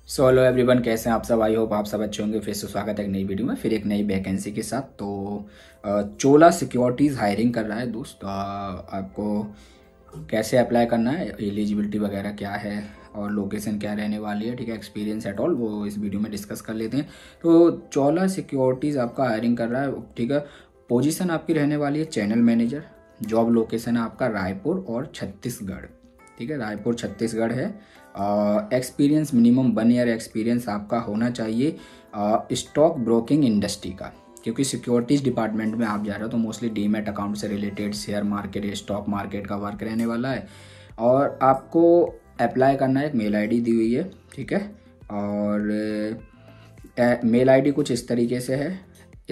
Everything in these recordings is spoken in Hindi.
सो हेलो एवरीवन, कैसे हैं आप सब। आई होप आप सब अच्छे होंगे। फिर से स्वागत है एक नई वीडियो में, फिर एक नई वैकेंसी के साथ। तो चोला सिक्योरिटीज़ हायरिंग कर रहा है दोस्त। आपको कैसे अप्लाई करना है, एलिजिबिलिटी वगैरह क्या है और लोकेशन क्या रहने वाली है, ठीक है, एक्सपीरियंस एट ऑल, वो इस वीडियो में डिस्कस कर लेते हैं। तो चोला सिक्योरिटीज़ आपका हायरिंग कर रहा है, ठीक है। पोजीशन आपकी रहने वाली है चैनल मैनेजर। जॉब लोकेशन है आपका रायपुर और छत्तीसगढ़, ठीक है, रायपुर छत्तीसगढ़ है। एक्सपीरियंस मिनिमम 1 ईयर एक्सपीरियंस आपका होना चाहिए स्टॉक ब्रोकिंग इंडस्ट्री का, क्योंकि सिक्योरिटीज़ डिपार्टमेंट में आप जा रहे हो तो मोस्टली डीमैट अकाउंट से related share market stock market का वर्क रहने वाला है। और आपको अप्लाई करना है, एक मेल आईडी दी हुई है, ठीक है। और मेल आईडी कुछ इस तरीके से है,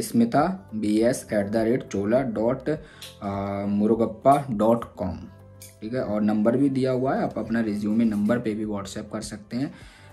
smita@chola.murugappा.com, ठीक है। और नंबर भी दिया हुआ है, आप अपना रिज्यूमे नंबर पे भी व्हाट्सएप कर सकते हैं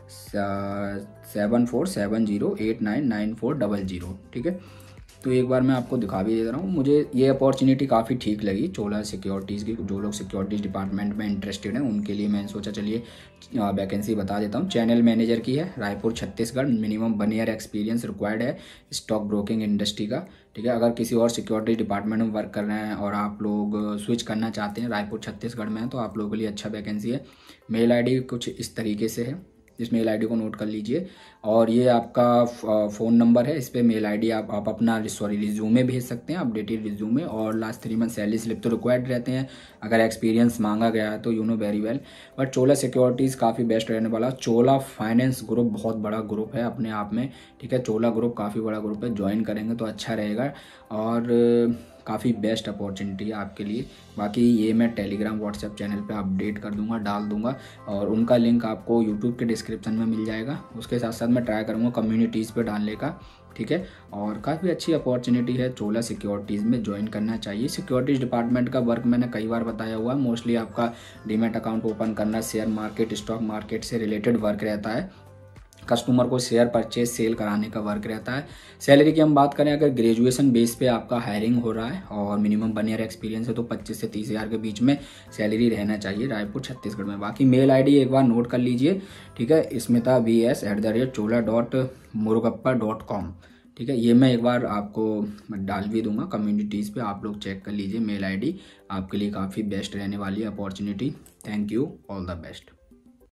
7470899400, ठीक है। तो एक बार मैं आपको दिखा भी दे रहा हूँ। मुझे ये अपॉर्चुनिटी काफ़ी ठीक लगी चोला सिक्योरिटीज़ की। जो लोग सिक्योरिटीज़ डिपार्टमेंट में इंटरेस्टेड हैं उनके लिए मैंने सोचा चलिए वैकेंसी बता देता हूँ। चैनल मैनेजर की है, Raipur Chhattisgarh, minimum 1 year experience required है स्टॉक ब्रोकिंग इंडस्ट्री का, ठीक है। अगर किसी और सिक्योरिटी डिपार्टमेंट में वर्क कर रहे हैं और आप लोग स्विच करना चाहते हैं, रायपुर छत्तीसगढ़ में है, तो आप लोगों के लिए अच्छा वैकेंसी है। मेल आईडी कुछ इस तरीके से है, इस मेल आईडी को नोट कर लीजिए। और ये आपका फ़ोन नंबर है, इस पर मेल आईडी आप अपना रिज्यूमे भेज सकते हैं, अपडेटेड रिज्यूमे। और लास्ट 3 मंथ सैलरी स्लिप तो रिक्वायर्ड रहते हैं, अगर एक्सपीरियंस मांगा गया है तो you know very well. But Chola securities काफ़ी बेस्ट रहने वाला। चोला फाइनेंस ग्रुप बहुत बड़ा ग्रुप है अपने आप में, ठीक है। चोला ग्रुप काफ़ी बड़ा ग्रुप है, ज्वाइन करेंगे तो अच्छा रहेगा और काफ़ी बेस्ट अपॉर्चुनिटी है आपके लिए। बाकी ये मैं टेलीग्राम व्हाट्सएप चैनल पे अपडेट कर दूंगा, डाल दूंगा, और उनका लिंक आपको यूट्यूब के डिस्क्रिप्शन में मिल जाएगा। उसके साथ साथ मैं ट्राई करूँगा कम्युनिटीज़ पे डालने का, ठीक है। और काफ़ी अच्छी अपॉर्चुनिटी है, चोला सिक्योरिटीज़ में ज्वाइन करना चाहिए। सिक्योरिटीज़ डिपार्टमेंट का वर्क मैंने कई बार बताया हुआ है, मोस्टली आपका डीमैट अकाउंट ओपन करना, शेयर मार्केट स्टॉक मार्केट से रिलेटेड वर्क रहता है। कस्टमर को शेयर परचेज सेल कराने का वर्क रहता है। सैलरी की हम बात करें, अगर ग्रेजुएशन बेस पे आपका हायरिंग हो रहा है और मिनिमम 1 ईयर एक्सपीरियंस है तो 25 से 30 हज़ार के बीच में सैलरी रहना चाहिए रायपुर छत्तीसगढ़ में। बाकी मेल आईडी एक बार नोट कर लीजिए, ठीक है, smita.vs@chola.murugappा.com, ठीक है। ये मैं एक बार आपको डाल भी दूंगा कम्युनिटीज़ पे, आप लोग चेक कर लीजिए। मेल आईडी आपके लिए काफ़ी बेस्ट रहने वाली है opportunity. Thank you, all the best.